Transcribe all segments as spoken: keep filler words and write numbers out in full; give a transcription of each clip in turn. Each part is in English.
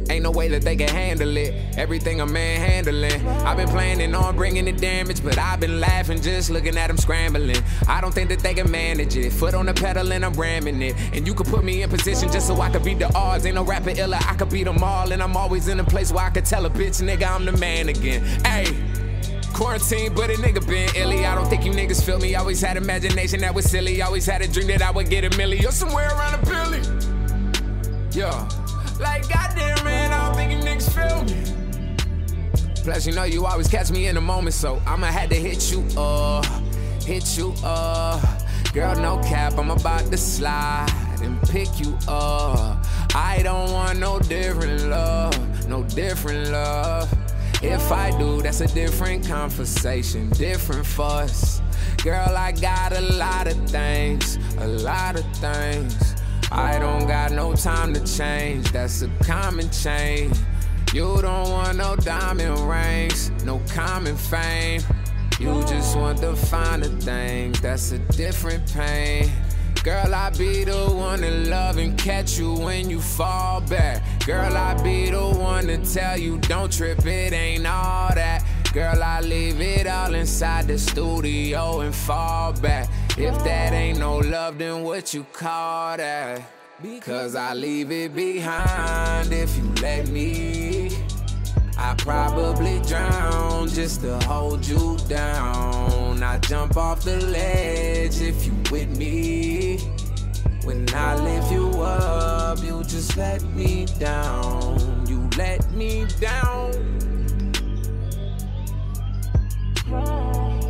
Ain't no way that they can handle it. Everything a man handling. I've been planning on bringing the damage, but I've been laughing just looking at them scrambling. I don't think that they can manage it. Foot on the pedal and I'm ramming it. And you could put me in position just so I could beat the odds. Ain't no rapper iller, I could beat them all. And I'm always in a place where I could tell a bitch, nigga, I'm the man again. Ayy. Quarantine, but a nigga been illy. I don't think you niggas feel me. Always had imagination that was silly. Always had a dream that I would get a milli or somewhere around a billy. Yeah. Like, goddamn, man, I don't think you niggas feel me. Plus, you know, you always catch me in the moment, so I'ma have to hit you, uh, hit you, uh. Girl, no cap, I'm about to slide and pick you up. I don't want no different love, no different love. If I do, that's a different conversation, different fuss. Girl, I got a lot of things, a lot of things. I don't got no time to change, that's a common change. You don't want no diamond rings, no common fame. You just want the finer things, that's a different pain. Girl, I be the one to love and catch you when you fall back. Girl, I be the one to tell you don't trip, it ain't all that. Girl, I leave it all inside the studio and fall back. If that ain't no love, then what you call that? Because I leave it behind if you let me. I probably drown just to hold you down. I jump off the ledge if you with me. When I lift you up, you just let me down. You let me down.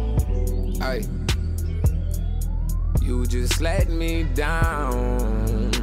Hey, you just let me down.